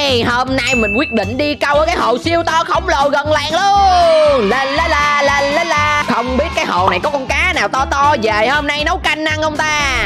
Hôm nay mình quyết định đi câu ở cái hồ siêu to khổng lồ gần làng luôn. La la la la la la. Không biết cái hồ này có con cá nào to to về hôm nay nấu canh ăn không ta?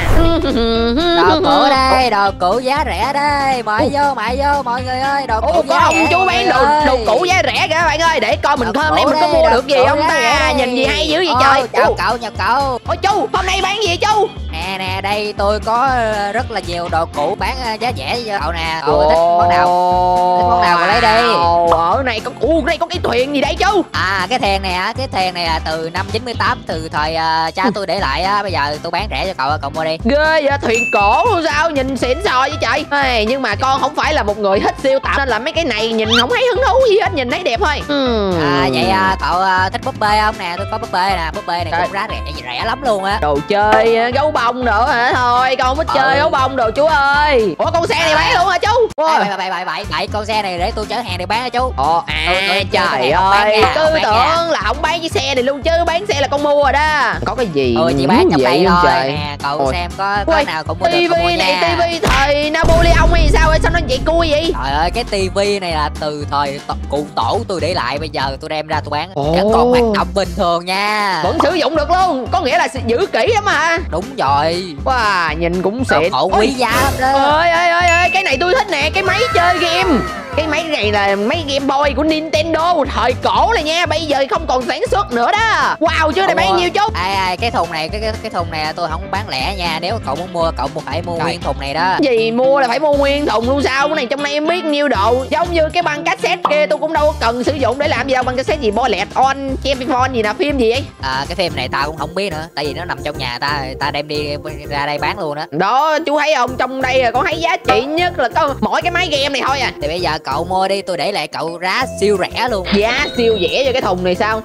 Đồ cũ đây, đồ cũ giá rẻ đây. Mời vô mọi người ơi, đồ cũ giá có rẻ. ông chú bán đồ cũ giá rẻ kìa các bạn ơi. Để coi mình hôm nay mình có mua được gì không ta? Nhìn gì hay dữ vậy trời. Chào cậu, chào cậu. Ôi chú, hôm nay bán gì chú? Nè, đây tôi có rất là nhiều đồ cũ bán giá rẻ cho cậu nè. Cậu thích món nào? Thích món nào cậu lấy đi. Ở này có đây có cái thuyền gì đây chú? Cái thuyền này là từ năm 98, từ thời cha tôi để lại á. Bây giờ tôi bán rẻ cho cậu mua đi. Ghê vậy, thuyền cổ luôn sao? Nhìn xịn sò vậy trời. Nhưng mà con không phải là một người thích siêu tầm nên là mấy cái này nhìn không thấy hứng thú gì hết, nhìn thấy đẹp thôi. Vậy cậu thích búp bê không nè? Tôi có búp bê nè, búp bê này cũng giá rẻ lắm luôn á. Đồ chơi gấu bông nữa hả? Thôi con không thích chơi gấu bông đồ chú ơi. Ủa con xe này bán luôn hả chú? Bảy con xe này để tôi chở hàng để bán hả chú? Trời ơi, cứ tưởng là không bán chiếc xe này luôn chứ bán xe là con mua rồi đó. Có cái gì chỉ bán trong đây thôi nè. Cậu xem có nào cậu mua được không? Tivi này tivi thời Napoleon hay sao vậy? Sao nó vậy cui vậy? Trời ơi, cái tivi này là từ thời cụ tổ tôi để lại, bây giờ tôi đem ra tôi bán vẫn còn hoạt động bình thường nha. Vẫn sử dụng được luôn, có nghĩa là giữ kỹ lắm hả? Đúng rồi. Wow, nhìn cũng xịn. Quý giá lắm đó. Ơi, cái này tôi thích nè, cái máy chơi game. Cái máy này là máy Game Boy của Nintendo thời cổ này nha, bây giờ không còn sản xuất nữa đó. Wow, chứ này bán nhiêu chút? Cái thùng này cái thùng này tôi không bán lẻ nha. Nếu cậu muốn mua cậu phải mua nguyên thùng này đó. Gì mua là phải mua nguyên thùng luôn sao? Cái này trong này em biết nhiêu độ. Giống như cái băng cassette kia tôi cũng đâu có cần sử dụng để làm gì đâu. Băng cassette gì Bolet on Champion gì nè, phim gì ấy? Cái phim này tao cũng không biết nữa, tại vì nó nằm trong nhà ta đem đi ra đây bán luôn đó. Đó chú thấy không, trong đây con thấy giá trị nhất là có mỗi cái máy game này thôi à. Thì bây giờ cậu mua đi, tôi để lại cậu giá siêu rẻ luôn. Giá siêu rẻ cho cái thùng này sao?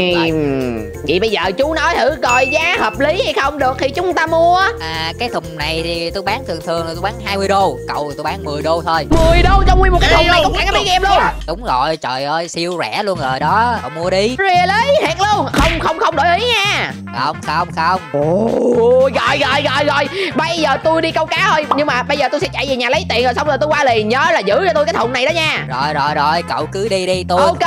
Vậy bây giờ chú nói thử coi giá hợp lý hay không, được thì chúng ta mua. Cái thùng này thì tôi bán thường là tôi bán 20 đô. Cậu tôi bán 10 đô thôi. 10 đô trong nguyên một cái thùng này có cả cái máy game luôn. Đúng rồi, trời ơi siêu rẻ luôn rồi đó. Cậu mua đi. Really? Thiệt luôn? Không đổi ý nha. Không. Rồi. Bây giờ tôi đi câu cá thôi. Nhưng mà bây giờ tôi sẽ chạy về nhà lấy tiền rồi xong rồi tôi qua liền. Nhớ là giữ cho tôi cái thùng này đó nha. Rồi, cậu cứ đi tôi. Ok.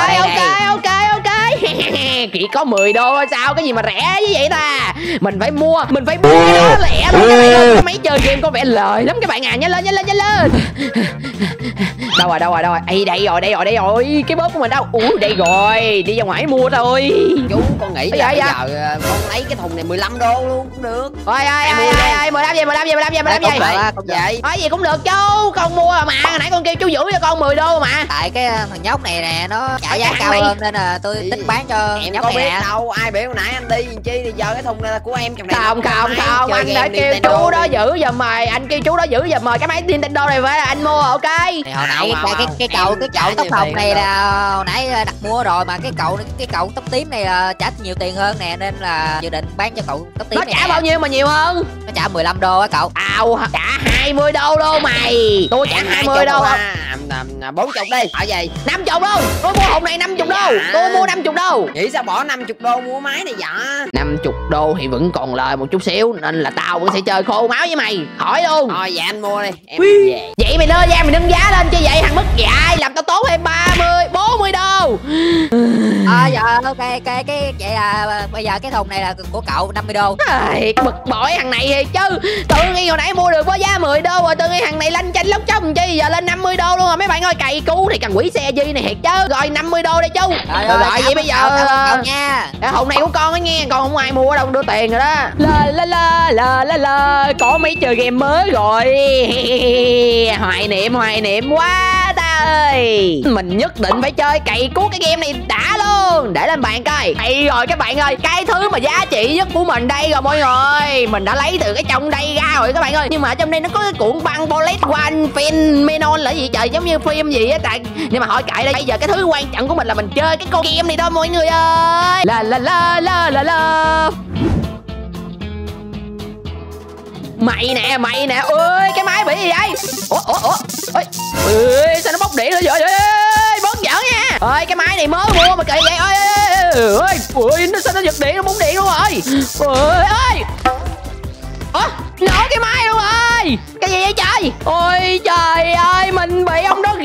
Chỉ có 10 đô sao? Cái gì mà rẻ như vậy ta? Mình phải mua cái đó lẻ luôn các bạn ơi. Cái máy chơi game có vẻ lời lắm các bạn à. Nhanh lên. Đâu rồi? Đây rồi. Cái bóp của mình đâu? Đây rồi. Đi ra ngoài mua thôi. Chú con nghĩ là bây giờ con lấy cái thùng này 15 đô luôn cũng được. Ôi 15 vậy. Nói gì cũng được chú. Con mua mà hồi nãy con kêu chú giữ cho con 10 đô mà. Tại cái thằng nhóc này nè nó trả giá cao hơn nên là tôi tính bán cho em nhóc có này biết nè. đâu, ai biết hồi nãy anh đi làm chi thì giờ cái thùng này là của em trong này. Không, anh đã kêu chú đó giữ giùm mời. Anh kêu chú đó giữ giùm mời cái máy Nintendo này phải là anh mua, ok. Thì hồi nãy cái cậu tóc hồng này là hồi nãy đặt mua rồi mà cái cậu tóc tím này là trả nhiều tiền hơn nè, nên là dự định bán cho cậu tóc tím nó này. Nó trả bao nhiêu mà nhiều hơn? Nó trả 15 đô á cậu. Trả 20 đô luôn mày. Tôi trả 20 đô. 40 đi. Ở gì? 50 luôn. Tôi mua hộp này 50 đô. Tôi mua 50 đô. Vậy sao bỏ 50 đô mua máy này vậy? 50 đô thì vẫn còn lời một chút xíu nên là tao vẫn sẽ chơi khô máu với mày. Hỏi luôn. Thôi vậy anh mua đi, em về. Vậy mày lên mày nâng giá lên chứ vậy thằng mất dạy, làm tao tốn thêm 40 đô. Dạ ok, cái vậy là bây giờ cái thùng này là của cậu 50 đô. Bực bội thằng này thì chứ. Tự nhiên hồi nãy mua được có giá 10 đô rồi tự nhiên thằng này lanh chanh lóc chóc chi giờ lên 50 đô luôn rồi mấy bạn ơi, cày cú thì cần quỷ xe gì này thiệt chứ. Rồi 50 đô đây chú. Rồi vậy bây giờ nha. thùng này của con á nghe, con không ai mua đâu, đưa tiền rồi đó. La có mấy chơi game mới rồi. Hoài niệm quá ta ơi. Mình nhất định phải chơi cày cuốc cái game này đã luôn. Để lên bàn coi. Đây rồi các bạn ơi, cái thứ mà giá trị nhất của mình đây rồi mọi người. Mình đã lấy từ cái trong đây ra rồi các bạn ơi. Nhưng mà trong đây nó có cái cuộn băng bullet one phenomenon là gì trời, giống như phim gì á trời. Nhưng mà hỏi kệ đây, bây giờ cái thứ quan trọng của mình là mình chơi cái con game này thôi mọi người ơi. La. Mày nè ơi, cái máy bị gì vậy? Ôi sao nó bốc điện rồi vậy? Bớt giỡn nha. Ơi cái máy này mới mua mà kỳ vậy. Ôi nó sao nó giật điện, nó búng điện luôn rồi. Ơi nổ cái máy luôn rồi. Cái gì vậy trời? Ôi trời ơi, mình bị ông đó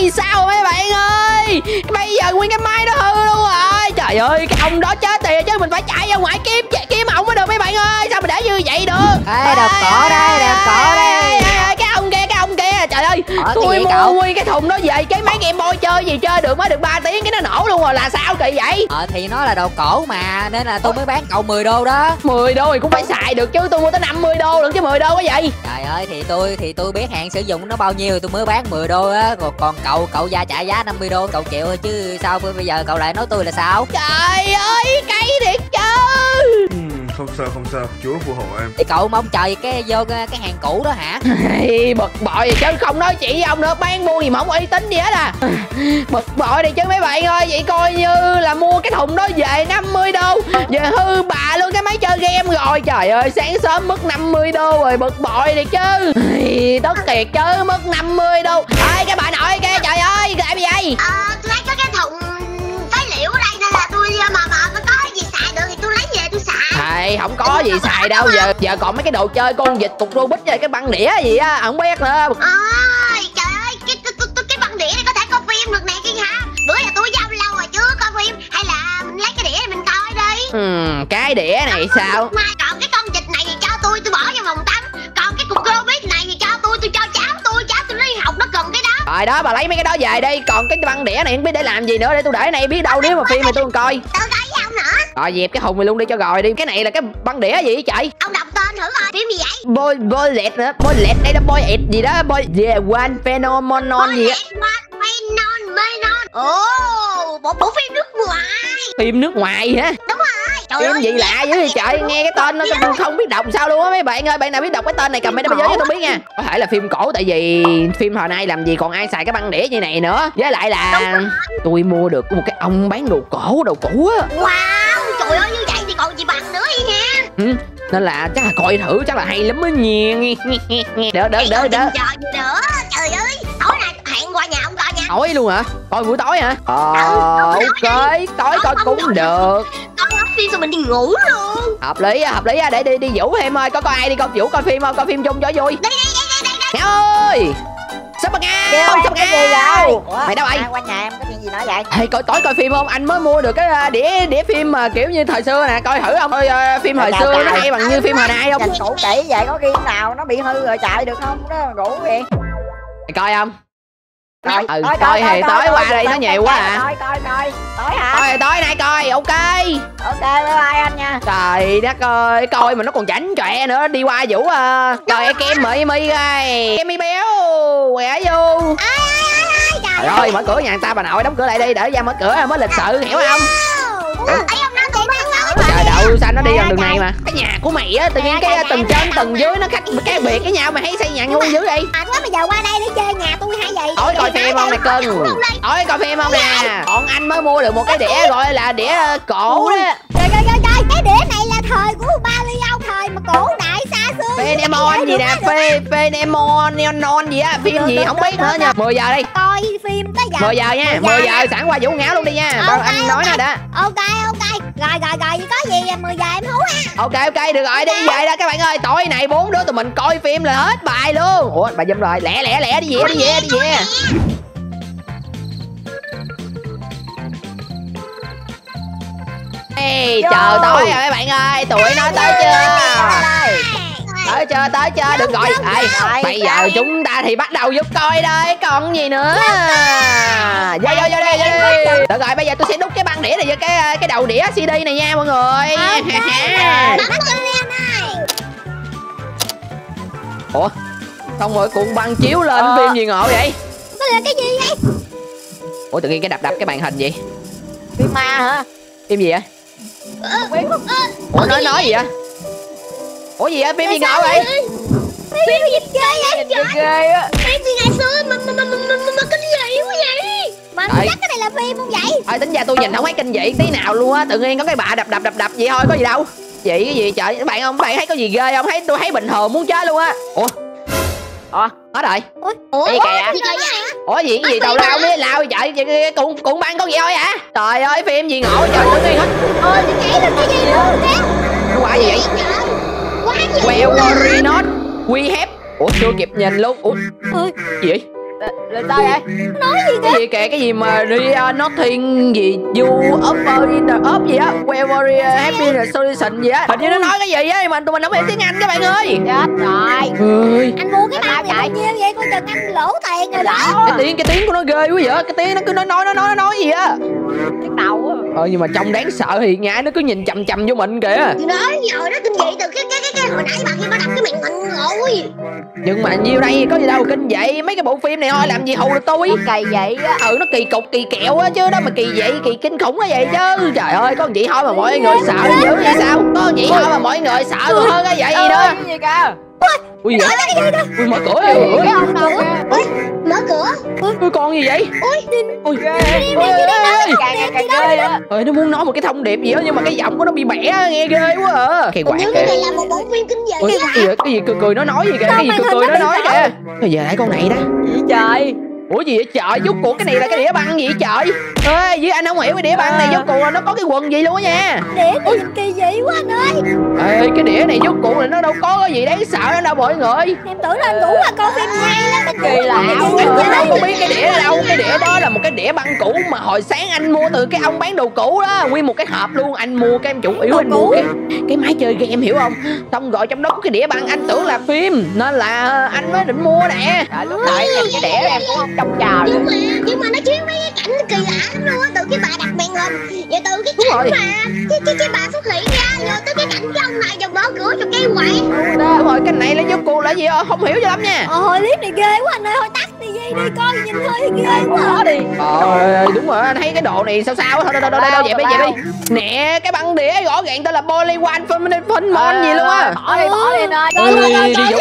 ơi sao mấy bạn ơi, bây giờ nguyên cái máy nó hư luôn rồi. Trời ơi cái ông đó chết tiệt chứ, mình phải chạy ra ngoài kiếm ổng mới được mấy bạn ơi. Sao mà để như vậy được. Ê đập cổ đây, đập cổ đây. Cái ông kia trời ơi, tôi mua nguyên cái thùng đó về cái mấy Game Boy chơi gì chơi được mới được 3 tiếng cái nó nổ luôn rồi, là sao kỳ vậy? Thì nó là đồ cổ mà nên là tôi mới bán cậu 10 đô đó. 10 đô thì cũng phải xài được chứ, tôi mua tới 50 đô lận chứ 10 đô cái gì. Trời ơi thì tôi biết hạn sử dụng nó bao nhiêu tôi mới bán 10 đô á, còn cậu ra trả giá 50 đô cậu chịu chứ sao bây giờ cậu lại nói tôi là sao? Trời ơi cay thiệt chứ. Không sao, Chúa phù hộ em. Thì cậu mong trời cái vô cái hàng cũ đó hả? Bực bội chứ không nói chị với ông nữa, bán buôn gì mà không uy tín gì hết à. Bực bội đi chứ mấy bạn ơi, vậy coi như là mua cái thùng đó về 50 đô, về hư bà luôn cái máy chơi game rồi. Trời ơi sáng sớm mất 50 đô rồi, bực bội đi chứ. Tức thiệt chứ, mất 50 đô. Ê cái bà nội kia trời ơi làm gì vậy? Tôi lấy cái thùng phế liệu ở đây nên là tôi mà có gì xài được thì tôi lấy về tôi xài. Thầy không có gì xài đâu, giờ còn mấy cái đồ chơi con vịt cục Rubik với cái băng đĩa gì á không biết nữa. Ôi trời ơi cái băng đĩa này có thể coi phim được nè kia hả? Bữa giờ tôi giao lâu rồi chưa coi phim, hay là mình lấy cái đĩa này mình coi đi. Cái đĩa này sao? Mà còn cái con vịt này thì cho tôi bỏ vào phòng tắm, còn cái cục Rubik này thì cho tôi cho cháu tôi đi học nó cần cái đó. Rồi đó bà lấy mấy cái đó về đi, còn cái băng đĩa này không biết để làm gì nữa, để tôi để này biết đâu nếu mà phim này tôi còn coi. Tôi coi với ông nữa. Rồi dẹp cái hùng này luôn đi cho rồi đi. Cái này là cái băng đĩa gì vậy trời? Ông đọc tên thử coi phim gì vậy? Bullet nữa, Bullet đây là boy it gì đó, boy yeah one phenomenon gì á. Bộ phim nước ngoài. Phim nước ngoài hả? Đúng rồi. Trời Phim ơi, gì lạ dữ vậy trời, nghe cái tên nó không biết đọc sao luôn á mấy bạn ơi. Bạn nào biết đọc cái tên này comment bên dưới cho tôi biết nha. Có thể là phim cổ, tại vì phim hồi nay làm gì còn ai xài cái băng đĩa như này nữa. Với lại là tôi mua được một cái ông bán đồ cổ đồ cũ á. Wow trời ơi, như vậy thì còn gì bằng nữa đi nha. Nên là chắc là coi thử, chắc là hay lắm á nha. Đỡ Trời nữa. Trời ơi, tối nay hẹn qua nhà ông coi nha. Tối luôn hả? Coi buổi tối hả? Ok, tối coi cũng được. Coi hết phim rồi mình đi ngủ luôn. Hợp lý á, để đi Vũ thêm ơi. Có ai đi coi Vũ coi phim không? Coi phim chung cho vui. Đi. Nghe ơi. Sắp bằng ngao. Mày đâu vậy? Qua nhà em có chuyện gì nói vậy? Ê, tối coi phim không? Anh mới mua được cái đĩa phim mà kiểu như thời xưa nè, coi thử không? Coi phim hồi xưa nó hay bằng như phim hồi nay không? Dành cũ kỹ vậy có game nào nó bị hư rồi chạy được không? Đó ngủ vậy. Mày coi không? Coi thì tối qua đây nó nhiều quá à. Coi. Tối hả? Tối nay coi, ok. Ok bye bye anh nha. Trời đất ơi, coi mà nó còn chảnh chọe nữa, đi qua Vũ à. Trời ơi kem mi gai, kem mi béo, quẹ vô. Trời ơi, mở cửa nhà người ta bà nội, đóng cửa lại đi, để ra mở cửa mới lịch sự, hiểu không? Trời đâu, sao nó đi gần đường này mà. Cái nhà của mày á, tự nhiên cái tầng trên tầng dưới nó khác biệt cái nhau, mày thấy xây nhà ngu dữ vậy? Quá bây giờ qua đây để chơi nhà tôi hay vậy? Tối coi phim không nè cưng? Tối coi phim không nè? Còn anh mới mua được một cái đĩa gọi là đĩa cổ đó. Trời, cái đĩa này là thời của Balio, thời mà cổ đại xa xưa. Phenemon gì nè, Phenemon gì á, phim gì không biết nữa nha. 10 giờ đi. Coi phim tới giờ. 10 giờ nha, 10 giờ sẵn qua Vũ ngáo luôn đi nha. Anh nói nè đó. Ok. Rồi có gì 10 giờ em hú ha. Ok được rồi, đi về đó các bạn ơi. Tối nay 4 đứa tụi mình coi phim là hết bài luôn. Ủa bà Dâm rồi, lẹ đi về. Ê, chờ tối rồi mấy bạn ơi, tụi nó tới chưa? Tới chưa? Được rồi. Bây giờ chúng ta thì bắt đầu giúp coi đây, còn gì nữa. Vô đi. Được rồi, bây giờ tôi sẽ đút cái băng đĩa này vô cái đầu đĩa CD này nha mọi người. Ủa? Xong rồi cuộn băng chiếu lên phim gì ngộ vậy? Nó là cái gì vậy? Ủa tự nhiên cái đập cái màn hình vậy? Phim ma hả? Phim gì vậy? Ủa nói gì vậy? Ủa gì vậy? Phim gì ngộ vậy? Phim gì ghê vậy? Ghê á. Phim gì ngày xưa mà kinh dị quá vậy? Mà chắc cái này là phim không vậy? Thôi tính ra tôi nhìn không thấy kinh dị tí nào luôn á, tự nhiên có cái bạ đập vậy thôi, có gì đâu. Vậy cái gì trời, các bạn thấy có gì ghê không? Tôi thấy bình thường muốn chết luôn á. Ủa hết rồi. Ủa gì kìa? Ủa gì cái gì tào lao mới lao trời, cuộn băng con gì thôi hả? Trời ơi phim gì ngộ trời, tự nhiên hết. Ôi cái nhảy là cái gì luôn đó. Nó qua gì vậy? Well worry not we have. Ủa chưa kịp nhìn luôn. Ủa gì vậy? Là sao vậy? Nói gì kìa? Cái gì kìa? Cái gì mà nothing gì you offer in the up gì á, wherever happy the solution gì á. Hình như nó nói cái gì á mà tụi mình không hiểu tiếng Anh các bạn ơi. Chết rồi. Ơi. Anh mua cái băng này bao nhiêu vậy? Coi chừng anh lỗ tiền rồi đó. Cái tiếng của nó ghê quá vậy. Cái tiếng nó cứ nói gì á. Cái đầu á. Nhưng mà trông đáng sợ thì nhá, nó cứ nhìn chằm chằm vô mình kìa. Tôi nói rồi đó, kinh dị từ cái hồi nãy bà kia bà đập cái miệng mình rồi. Nhưng mà nhiêu đây có gì đâu kinh vậy. Mấy cái bộ phim này thôi làm gì hù được tôi. Kỳ vậy á. Nó kỳ cục kỳ kẹo á chứ đó mà kỳ vậy, kỳ kinh khủng quá vậy chứ. Trời ơi, có gì thôi mà mọi người sợ dữ vậy sao? Có gì thôi mà mọi người sợ còn hơn cái vậy gì đó. Cái gì kìa? Ui vậy? Ui mở cửa Cái kìa. ông đâu kìa? Mở cửa. Ui con gì vậy? Ui Càng ghê á. nó muốn nói một cái thông điệp gì đó nhưng mà cái giọng của nó bị bẻ nghe ghê quá à. Kỳ quặc Nếu kìa. cái này là một bộ phim kinh dị. Cái gì cười nó nói gì kìa? Cái gì cười nó nói kìa? Bây giờ lại con này đó. Gì trời? Ủa gì vậy trời? Rốt cuộc cái này là cái đĩa băng gì vậy trời? Ê, với anh không hiểu cái đĩa băng này rốt cuộc là nó có cái quần gì luôn á nha. Đĩa này nhìn kỳ dị quá anh ơi. Ê, cái đĩa này rốt cuộc là nó đâu có cái gì đáng sợ đó đâu mọi người. Em tưởng là anh ngủ mà coi phim hay lắm. Kỳ lạ Anh cũng không biết cái đĩa ở đâu. Cái đĩa đó là một cái đĩa băng cũ mà hồi sáng anh mua từ cái ông bán đồ cũ đó, nguyên một cái hộp luôn. Anh mua cái em chủ yếu anh mua cái máy chơi game hiểu không? Xong rồi trong đó có cái đĩa băng, anh tưởng là phim nên là anh mới định mua nè. Trời, lúc nãy em cái đĩa em cũng không trông chờ. Nhưng mà nó chiếu mấy cái cảnh kỳ lạ lắm luôn á, từ cái bà đặt màn hình, rồi từ cái cảnh mà cái bà xuất hiện ra, rồi tới cái cảnh cái ông này rồi mở cửa cho cái quậy. Đúng rồi, cái này là rốt cuộc là gì không hiểu cho lắm nha. Hồi clip này ghê quá anh ơi, thôi tắt tivi đi coi nhìn hơi ghê quá. Đi. Đúng rồi, anh thấy cái đồ này sao thôi đâu vậy đi. Nè, cái băng đĩa rõ ràng tên là Polyone Phenomenon gì luôn á. Bỏ đi nơi. Đi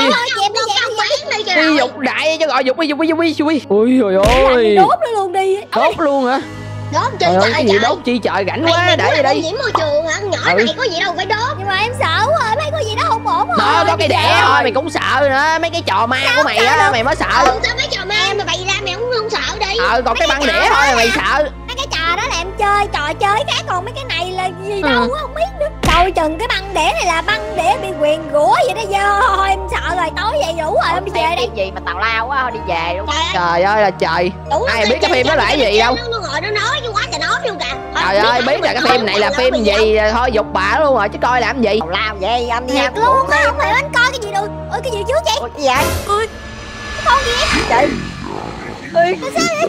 dục đại cho gọi dục đi. Ui trời ơi. Đốt nó luôn đi. Đốt luôn hả? Đốt chi Trời ơi, trời cái gì đốt chi trời rảnh quá để vậy đi. nhiễm môi trường hả? Nhỏ này có gì đâu phải đốt. Nhưng mà em sợ quá, thấy có gì đó không ổn rồi. Đó có cái đẻ thôi mày cũng sợ nữa. Mấy cái trò ma của mày á mày mới sợ. Sao mấy trò ma mà bày ra mày không sợ đi. Còn cái băng đĩa thôi mày sợ. Mấy cái trò đó là em chơi trò chơi khác, còn mấy cái này là gì đâu á không biết nữa. Coi chừng cái băng đĩa này là băng đĩa bị quyền rủa vậy đó dơ. Thôi em sợ rồi, tối vậy đủ rồi em đi về đi. Cái gì mà tào lao quá, thôi đi về luôn. Trời ơi là trời. Ai biết cái phim đó là cái gì đâu. Nó ngồi nó nói chứ quá trời nói luôn kìa. Trời ơi biết là cái phim này là phim gì thôi dục bà luôn rồi chứ coi làm gì. Tào lao vậy anh đi Thiệt ăn luôn á, không hiểu anh coi cái gì đâu. Ôi cái gì trước chị? Ủa, cái gì vậy? Ôi con gì vậy? Chị. Ui, Sao vậy?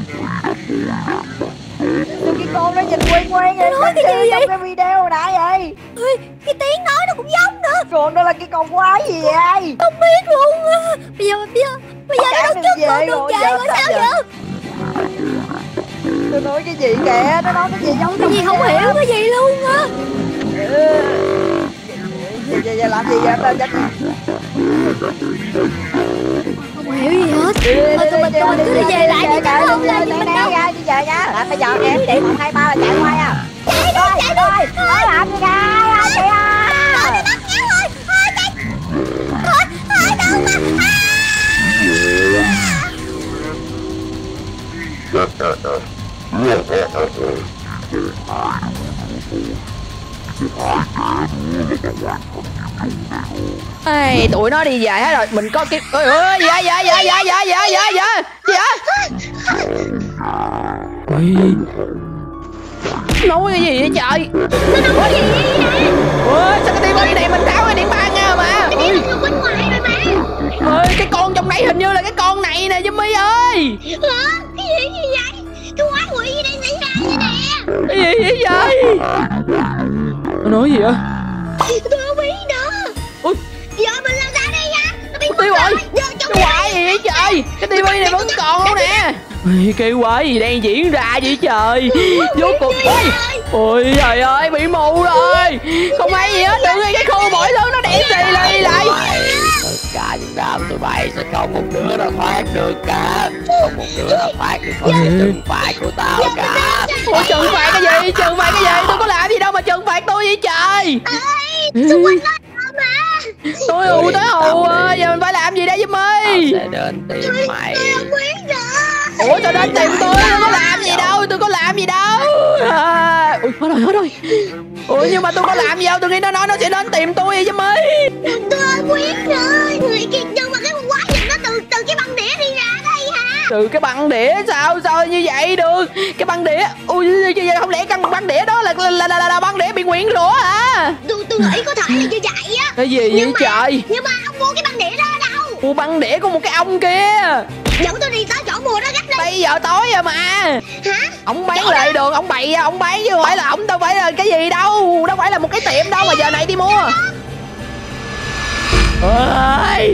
cái con nó nhìn quen vậy. Nói cái gì vậy? Trong cái video hồi nãy vậy. Ôi cái tiếng nói nó cũng giống nữa. Còn đó là cái con quái gì vậy? Không biết luôn á. Bây giờ nó đứng trước con đường về rồi sao vậy? Tôi nói cái gì kìa, nó nói cái gì giống Cái gì không hiểu cái gì luôn á. Giờ làm gì vậy em chết. Không hiểu gì hết. Thôi tụi mình cứ đi về lại đi cả không là gì mình đâu. Ra đi về nha. Bây giờ em chị 1 2 3 là chạy qua à. Chạy rồi. Nó làm gì ra chị à. Bắt kéo thôi. Thôi chạy. Thôi đâu mà. Ê, tụi nó đi về hết rồi, mình có cái ơi nói cái gì vậy trời? Nó nói gì vậy? Ủa sao cái tivi này mình tháo cái điện ban nha mà? Cái điện nó bên ngoài rồi mà. Ơi cái con trong đây hình như là cái con này nè Jimmy ơi. Hả? Cái gì vậy? Cái quái quỷ gì đang xảy ra vậy nè? Cái gì vậy? Nó nói gì vậy? Tôi không biết nữa. Ui. Giờ mình làm sao đây nha? Nó bị Tiêu rồi. Cái quái gì vậy trời? Cái tivi này vẫn còn luôn nè. Cái quái gì đang diễn ra vậy trời? Vô cuộc. Ôi trời ơi bị mù rồi. Không hay gì hết, đừng nghe cái khu mọi thứ nó đen xì lại. Tất cả những đám tụi bay sẽ không một đứa nào thoát được cả. Không một đứa nào thoát được khỏi sự trừng phạt của tao cả. Ủa trừng phạt cái gì? Trừng phạt cái gì? Tôi có làm gì đâu mà trừng phạt tôi vậy trời? Xung quanh nó mà. Tôi hù tới hù à. Giờ mình phải làm gì đây Jimmy? Tao sẽ đến tìm mày. Tôi không biết nữa. Ủa sao đến tìm tôi có làm gì đâu. Tôi có làm gì đâu Ui hết rồi. Ủa nhưng mà tôi có làm gì đâu. Tôi nghĩ nó nói nó sẽ đến tìm tôi vậy Jimmy. Tôi không biết nữa. Người kia nhưng mà cái con quái gì nó từ cái băng đĩa đi ra đây Từ cái băng đĩa sao như vậy được? Cái băng đĩa, ui không lẽ căn băng đĩa đó là băng đĩa bị nguyền rủa hả? Tôi nghĩ có thể là như vậy á. Cái gì vậy trời? Nhưng mà ông mua cái băng đĩa đó ở đâu? Mua băng đĩa của một cái ông kia. Dẫn tôi đi tới chỗ mua đó gắt đi. Bây giờ tối rồi mà. Hả? Ông bán lề đường, ông bày ông bán chứ không phải là ông, đâu phải là cái gì đâu, đâu phải là một cái tiệm đâu mà giờ này đi mua. Ơi,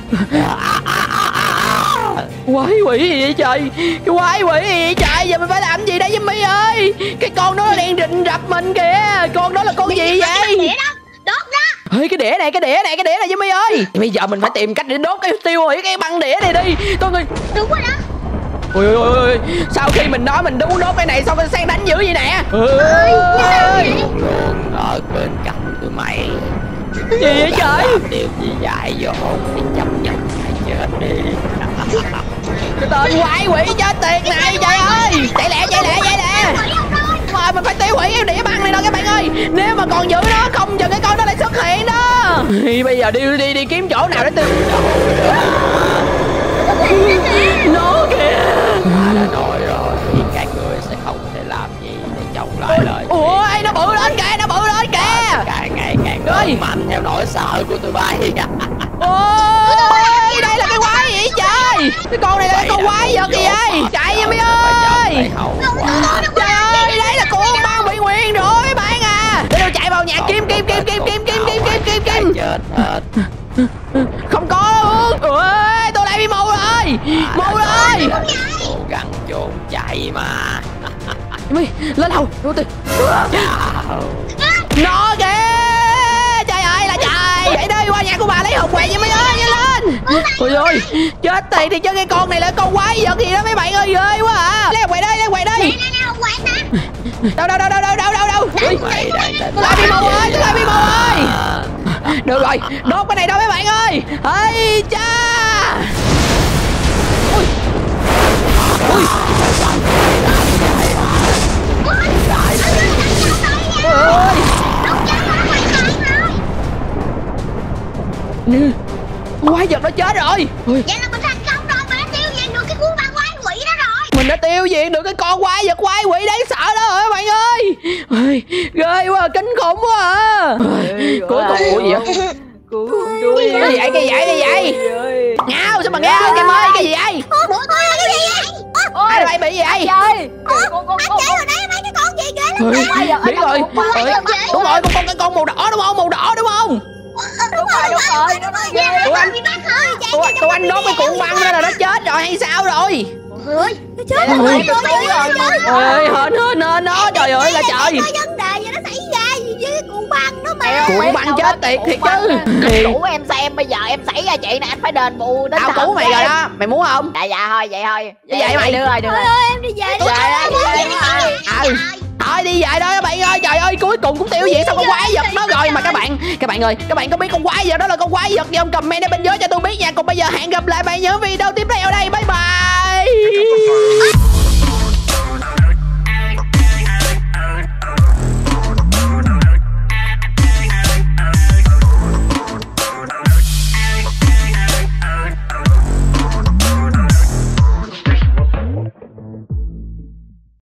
quái quỷ gì vậy trời? Cái quái quỷ gì vậy trời? Giờ mình phải làm gì đây Jimmy ơi? Cái con đó đang rình rập mình kìa. Con đó là con gì vậy? Đốt đó. Ê, cái đĩa này Jimmy ơi. Bây giờ mình phải tìm cách để đốt cái tiêu hủy cái băng đĩa này đi. Tôi người Đúng rồi đó. Ôi, sau khi mình nói mình muốn đốt cái này xong rồi sang đánh dữ vậy nè. Luôn ở bên cạnh tụi mày. Gì vậy trời? Điều gì dại dỗ thì chấp nhận phải chết đi. Cái tên quái quỷ chết tiệt này trời ơi. Chạy lẹ. Rồi mình phải tiêu hủy cái đĩa băng này đó các bạn ơi. Nếu mà còn giữ nó không chừng cái con đó lại xuất hiện đó. Bây giờ đi kiếm chỗ nào để tiêu. Nó kìa. Ta đã nói rồi, các người sẽ không thể làm gì để chống lại lời. Ôi nó bự lên kìa. Càng ngày càng lớn mạnh theo nỗi sợ của tụi bay. Ôi đây là cái quái gì vậy trời? Cái con này là cái con quái vật gì vậy? Chạy Jimmy ơi. Trời ơi đây là con băng bị nguyền rồi mấy bạn à. Để tôi chạy vào nhà kim. Chết hết. Không có luôn. Ôi tôi lại bị mù rồi. Cố gắng trốn chạy mà. Jimmy lên lầu. Nó kìa. Trời ơi là trời. Chạy đi qua nhà của bà lấy hộp quẹt Jimmy ơi, nhanh lên. Ôi ôi chết tiệt thì chứ cái con này là con quái vật gì đó mấy bạn ơi, ghê quá à. Lấy hộp quẹt đi. Đâu. Mày đang định Tôi lại bị mù ơi. Được rồi, đốt cái này đâu mấy bạn ơi. Ây cha. Ui. Ôi. Quái vật nó chết rồi. Vậy là mình thành công rồi, mình đã tiêu diệt được cái cuốn băng quái quỷ đó rồi. Mình đã tiêu diệt được cái con quái vật quái quỷ đáng sợ đó rồi các bạn ơi. Ghê quá, kinh khủng quá à. Cuối cùng gì vậy? Cái gì vậy? Ngao sao mà ngao Kem ơi, cái gì vậy? Bộ tôi là cái gì vậy? Ai bay bị gì vậy? Anh chị hồi nãy mấy cái con gì kìa? Biết rồi. Đúng rồi, con màu đỏ đúng không? Đúng rồi. Tụi anh đốt cái cuộn băng ra là nó chết rồi hay sao rồi? Nó chết rồi. Ôi hên nó, trời ơi là trời. Có vấn đề gì nó xảy ra gì với cái cuộn băng đó mà. Cuộn băng chết thiệt chứ. Đủ em xem bây giờ em xảy ra chị nè, anh phải đền bù đến. Tao cứu mày rồi đó, mày muốn không? Dạ thôi. Vậy mày đưa rồi. Thôi em đi về đi. Thôi đi về đó các bạn ơi. Trời ơi cuối cùng cũng tiêu diệt xong con quái vật đó rồi. Mà các bạn ơi, các bạn có biết con quái vật đó là con quái vật gì không? Comment ở bên dưới cho tôi biết nha. Còn bây giờ hẹn gặp lại bạn những video tiếp theo đây. Bye bye.